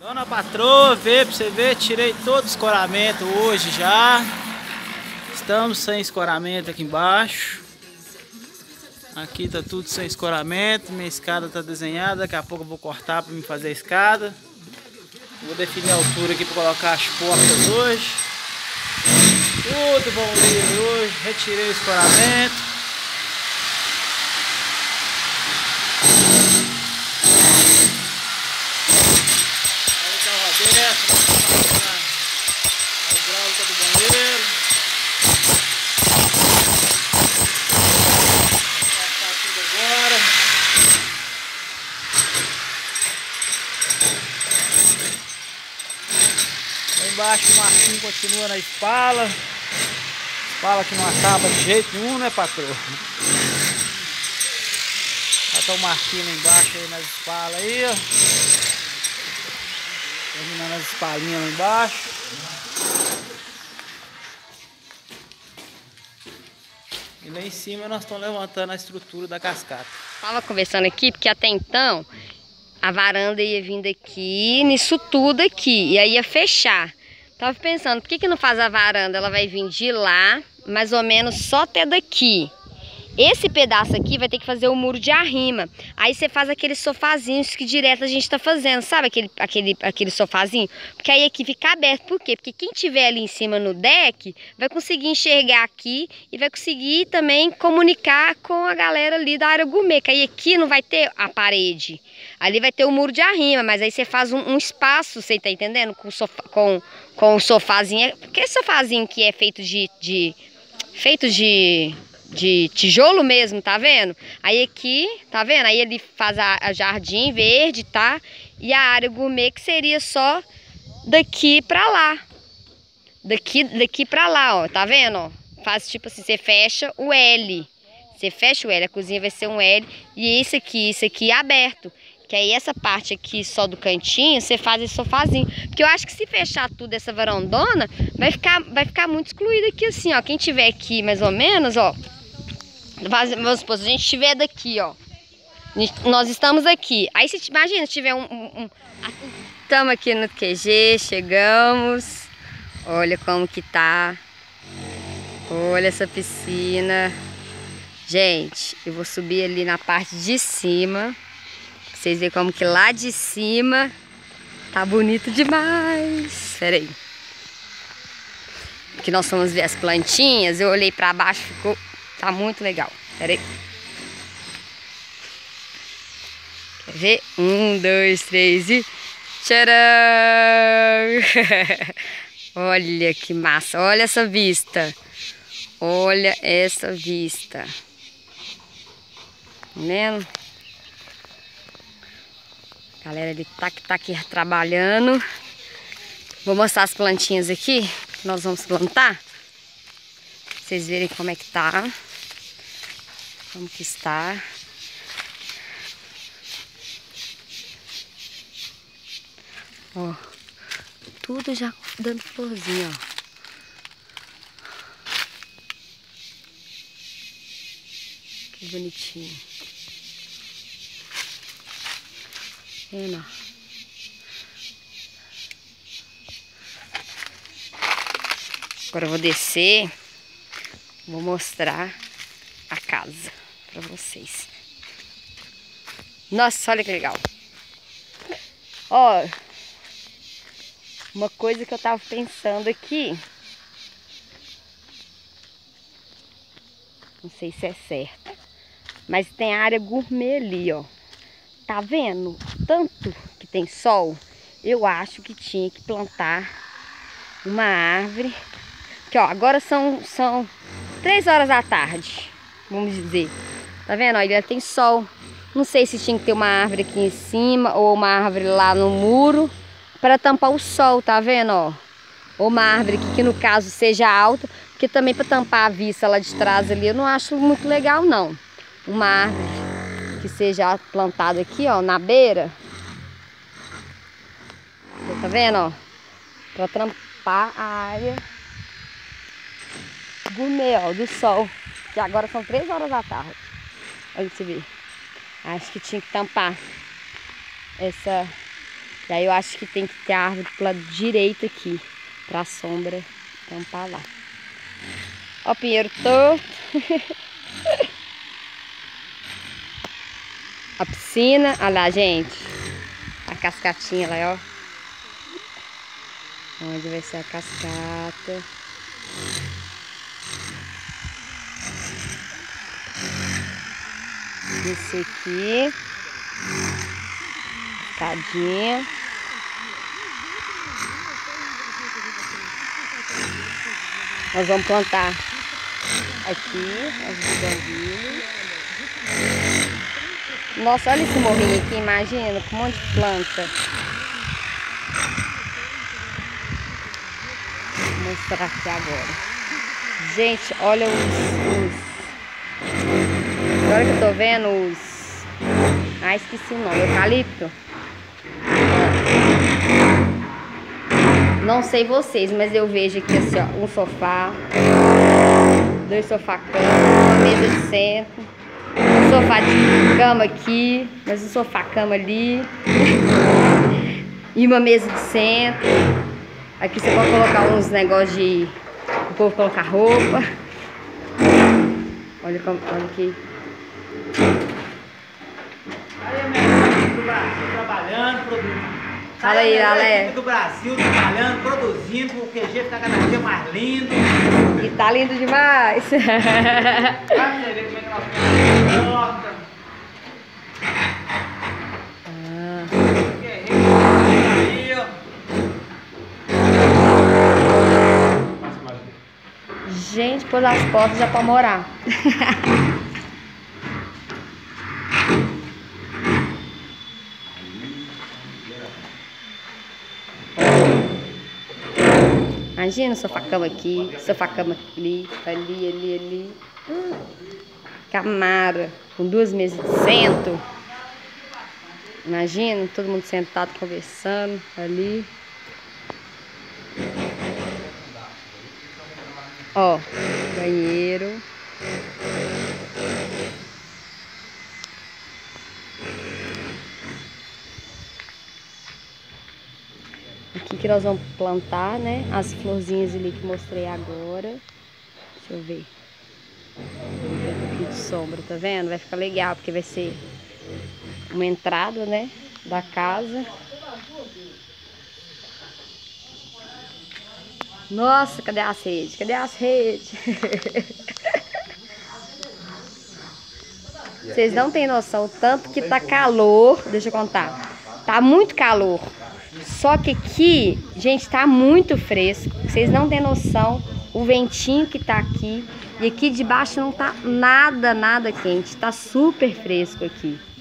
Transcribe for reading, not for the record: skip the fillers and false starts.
Dona patroa, vê pra você ver, tirei todo o escoramento hoje já. Estamos sem escoramento aqui embaixo. Aqui tá tudo sem escoramento, minha escada tá desenhada, daqui a pouco eu vou cortar para me fazer a escada. Vou definir a altura aqui para colocar as portas hoje. Tudo bom livre hoje, retirei o escoramento. A hidráulica do banheiro. Vou passar tudo agora. Lá embaixo o Marquinhos continua na espala. Espala que não acaba de jeito nenhum, né, patroa? Já tá o Marquinhos lá embaixo aí nas espalas aí, ó. Terminando as espalinhas lá embaixo. E lá em cima nós estamos levantando a estrutura da cascata. Tava conversando aqui, porque até então a varanda ia vir daqui, nisso tudo aqui, e aí ia fechar. Tava pensando, por que não faz a varanda? Ela vai vir de lá, mais ou menos só até daqui. Esse pedaço aqui vai ter que fazer o muro de arrima. Aí você faz aqueles sofazinhos que direto a gente tá fazendo, sabe? Aquele sofazinho. Porque aí aqui fica aberto. Por quê? Porque quem tiver ali em cima no deck vai conseguir enxergar aqui e vai conseguir também comunicar com a galera ali da área gourmet. Que aí aqui não vai ter a parede. Ali vai ter o muro de arrima, mas aí você faz um espaço, você tá entendendo? Com o sofazinho. Porque esse sofazinho que é feito de tijolo mesmo, tá vendo? Aí aqui, tá vendo? Aí ele faz a jardim verde, tá? E a área gourmet que seria só daqui pra lá. Daqui pra lá, ó. Tá vendo, ó? Faz tipo assim, você fecha o L. Você fecha o L, a cozinha vai ser um L. E isso aqui é aberto. Que aí essa parte aqui só do cantinho, você faz esse sofazinho. Porque eu acho que se fechar tudo essa varandona, vai ficar muito excluído aqui assim, ó. Quem tiver aqui mais ou menos, ó. Vamos supor, se a gente estiver daqui, ó. Nós estamos aqui. Aí você imagina se tiver estamos aqui no QG, chegamos. Olha como que tá. Olha essa piscina. Gente, eu vou subir ali na parte de cima. Pra vocês verem como que lá de cima tá bonito demais. Pera aí. Aqui nós fomos ver as plantinhas. Eu olhei pra baixo, ficou... Tá muito legal. Pera aí. Quer ver? 1, 2, 3 e... Tcharam! Olha que massa. Olha essa vista. Olha essa vista. Tá vendo? A galera ali tá aqui trabalhando. Vou mostrar as plantinhas aqui que nós vamos plantar. Pra vocês verem como é que tá. Como que está. Ó, tudo já dando florzinha, ó. Que bonitinho. Vendo, ó. Agora eu vou descer. Vou mostrar a casa pra vocês. Nossa, olha que legal. Ó, uma coisa que eu tava pensando aqui. Não sei se é certo. Mas tem a área gourmet ali, ó. Tá vendo? Tanto que tem sol. Eu acho que tinha que plantar uma árvore. Que ó, agora são 3 horas da tarde, vamos dizer. Tá vendo? Olha, tem sol. Não sei se tinha que ter uma árvore aqui em cima ou uma árvore lá no muro para tampar o sol, tá vendo, ó? Ou uma árvore que no caso seja alta, porque também para tampar a vista lá de trás ali eu não acho muito legal não. Uma árvore que seja plantada aqui, ó, na beira. Tá vendo, ó? Para tampar a área gourmet, ó, do sol. Que agora são 3 horas da tarde. Olha você ver. Acho que tinha que tampar essa E aí eu acho que tem que ter a árvore pro lado direito aqui, pra sombra tampar lá. Ó o pinheiro torto. A piscina, olha lá, gente. A cascatinha lá, ó. Onde vai ser a cascata. Esse aqui. Escadinha. Nós vamos plantar aqui as buganvílias. Nossa, olha esse morrinho aqui, imagina, com um monte de planta. Vou mostrar aqui agora. Gente, olha agora que eu tô vendo os... Ah, esqueci o nome, eucalipto. Não sei vocês, mas eu vejo aqui assim, ó, um sofá, 2 sofá-cama, uma mesa de centro, um sofá de cama aqui, mais um sofá-cama ali, e uma mesa de centro. Aqui você pode colocar uns negócios de... o povo colocar roupa. Olha aqui. Aí a minha do Brasil trabalhando, produzindo. Fala aí, Ale. Do Brasil trabalhando, produzindo, o QG fica cada dia mais lindo. E tá lindo demais. Vai você ver como é que nós ficamos. Aí, ó. Gente, pôs as portas já pra morar. Imagina o sofá-cama aqui, sofá-cama ali, ali. Camara, com 2 mesas de centro. Imagina, todo mundo sentado conversando ali. Ó, banheiro. Aqui que nós vamos plantar, né? As florzinhas ali que mostrei agora. Deixa eu ver. Um pouquinho de sombra, tá vendo? Vai ficar legal, porque vai ser uma entrada, né? Da casa. Nossa, cadê as redes? Cadê as redes? Vocês não têm noção, tanto que tá calor. Deixa eu contar. Tá muito calor. Só que aqui, gente, tá muito fresco. Vocês não têm noção o ventinho que tá aqui. E aqui debaixo não tá nada quente. Tá super fresco aqui.